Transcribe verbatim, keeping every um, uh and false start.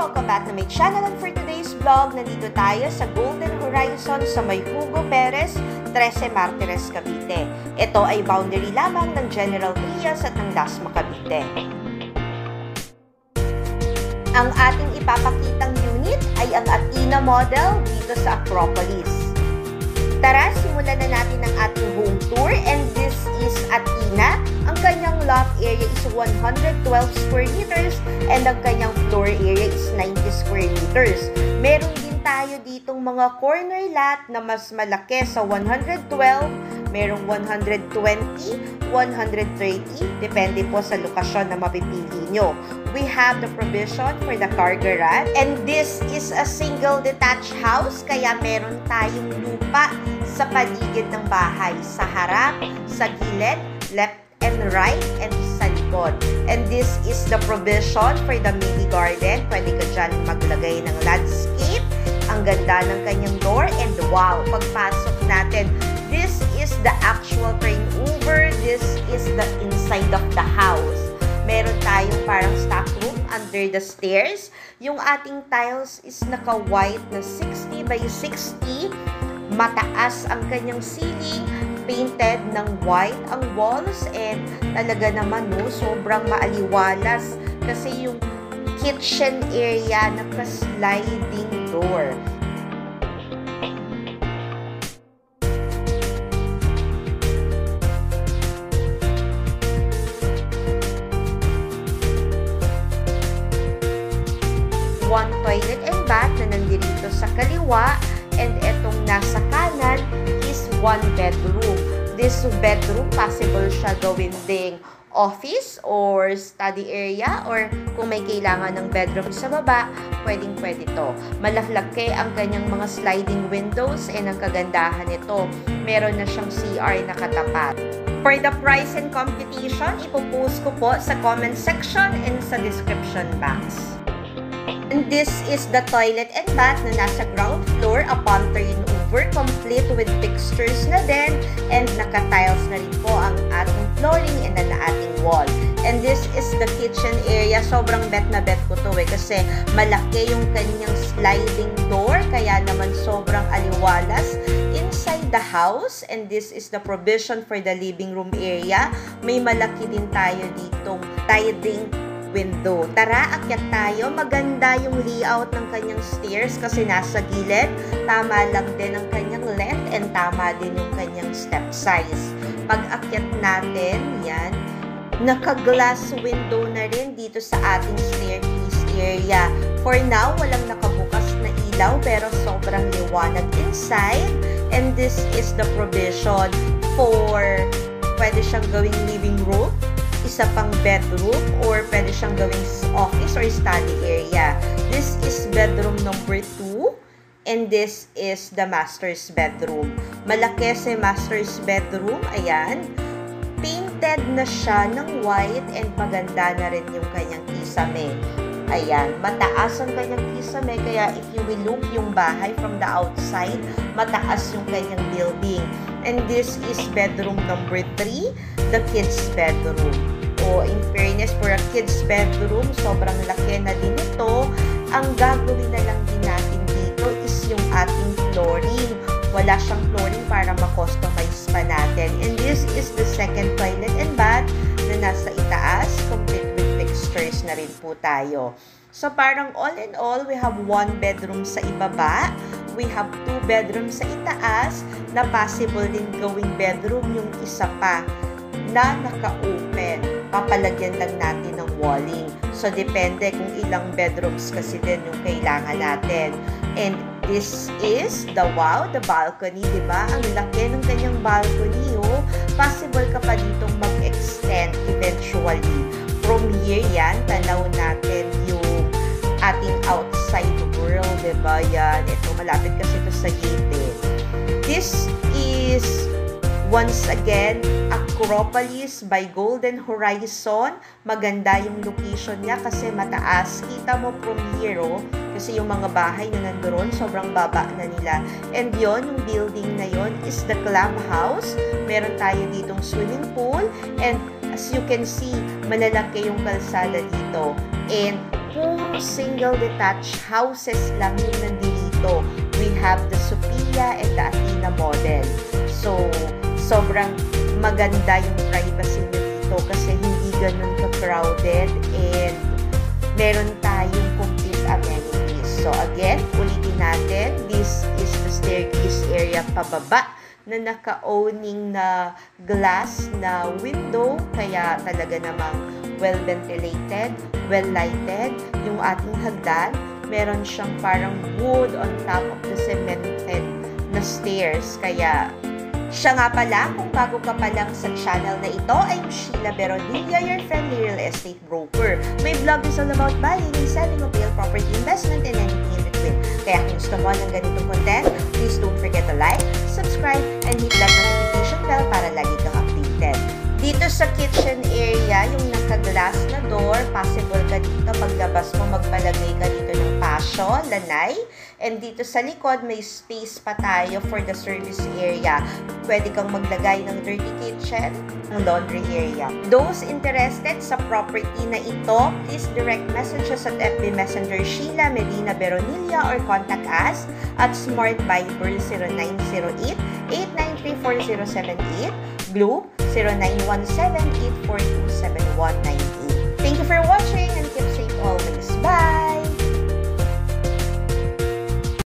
Welcome back to my channel, and for today's vlog, nandito tayo sa Golden Horizon sa may Hugo Perez, Trece Martires, Cavite. Ito ay boundary lamang ng General Trias at ng Dasma, Cavite. Ang ating ipapakitang unit ay ang Athena model dito sa Acropolis. Tara, simulan na natin ang ating home tour, and this is Athena. Ang kanyang lot area is one hundred twelve square meters and ang kanyang floor area is ninety square meters. Meron din tayo ditong mga corner lot na mas malaki sa one hundred twelve, merong one hundred twenty, one hundred thirty, depende po sa lokasyon na mapipili nyo. We have the provision for the car garage, and this is a single detached house, kaya meron tayong lupa sa paligid ng bahay, sa harap, sa gilid, left and right, and sa likod. And this is the provision for the mini garden. Pwede ka dyan maglagay ng landscape. Ang ganda ng kanyang door, and wow, pagpasok natin, this is the actual turnover. This is the inside of the house. Meron tayong parang stock room under the stairs. Yung ating tiles is naka-white na sixty by sixty. Mataas ang kanyang ceiling, painted ng white ang walls, and talaga naman no, sobrang maaliwalas kasi yung kitchen area naka-sliding door. One toilet and bath na nandito sa kaliwa, and etong nasa kanan is one bedroom. This bedroom, possible siya gawin ding office or study area, or kung may kailangan ng bedroom sa baba, pwedeng pwede to. Malaklaki ang kanyang mga sliding windows, and ang kagandahan nito, meron na siyang C R na katapat. For the price and competition, ipopost ko po sa comment section and sa description box. And this is the toilet and bath na nasa ground floor upon turnover, complete with fixtures na din, and naka-tiles na rin po ang ating flooring and ang ating wall. And this is the kitchen area. Sobrang bet na bet ko to eh, kasi malaki yung kanyang sliding door, kaya naman sobrang aliwalas inside the house. And this is the provision for the living room area. May malaki din tayo ditong sliding window. Tara, akyat tayo. Maganda yung layout ng kanyang stairs kasi nasa gilid. Tama lang din ang kanyang length, and tama din yung kanyang step size. Pag akyat natin, yan, naka-glass window na rin dito sa ating staircase area. For now, walang nakabukas na ilaw, pero sobrang liwanag inside. And this is the provision for, pwede siyang gawing living room, isa pang bedroom, or pwede siyang gawing office or study area. This is bedroom number two, and this is the master's bedroom. Malaki si master's bedroom, ayan. Painted na siya ng white, and maganda na rin yung kanyang kisame. Ayan, mataas ang kanyang kisame, kaya if you will look yung bahay from the outside, mataas yung kanyang building. And this is bedroom number three, the kids' bedroom. O, in fairness, for a kids' bedroom, sobrang laki na din ito. Ang gagawin na lang din natin dito is yung ating flooring. Wala siyang flooring para ma-customize pa natin. And this is the second toilet and bath na nasa itaas, complete with fixtures na rin po tayo. So, parang all in all, we have one bedroom sa ibaba. We have two bedrooms sa itaas na possible din gawing bedroom yung isa pa na naka-open. Papalagyan lang natin ng walling. So, depende kung ilang bedrooms kasi din yung kailangan natin. And this is the wow, the balcony, diba? Ang laki ng kanyang balcony, oh. Possible ka pa ditong mag-extend eventually. From here, yan, tanaw natin yung ating outside world, diba? Yan, ito, malapit kasi ito sa gate. This is, once again, Acropolis by Golden Horizon. Maganda yung location niya kasi mataas. Kita mo from here, oh, kasi yung mga bahay na nandoon, sobrang baba na nila. And yon, yung building na yon is the clubhouse. Meron tayo ditong swimming pool, and as you can see, malalaki yung kalsada dito. And puro single detached houses lang yung nandito. We have the Sophia and the Athena model. So, sobrang maganda yung privacy nyo dito kasi hindi ganun ka-crowded and meron tayong complete amenities. So, again, ulitin natin, this is the staircase area pababa na naka-owning na glass na window, kaya talaga namang well-ventilated, well-lighted. Yung ating hagdan, meron siyang parang wood on top of the cemented na stairs. Kaya, siya nga pala, kung bago ka pa lang sa channel na ito, I'm Sheila Beronilla, your friendly real estate broker. My vlog is all about buying and selling of real property investment and anything in between. Kaya kung gusto mo ng ganitong content, please don't forget to like, subscribe, and hit that notification bell para lagi kang updated. Dito sa kitchen area, yung naka-glass na door, possible ka dito paglabas mo magpalagay ka dito ng pasyo, lanay. And dito sa likod, may space pa tayo for the service area. Pwede kang maglagay ng dirty kitchen, ng laundry area. Those interested sa property na ito, please direct messages at F B Messenger Sheila Medina Beronilla or contact us at Smart Viber zero nine zero eight, eight nine three four zero seven eight, Blue zero nine one seven, eight four two seven one nine eight. Thank you for watching and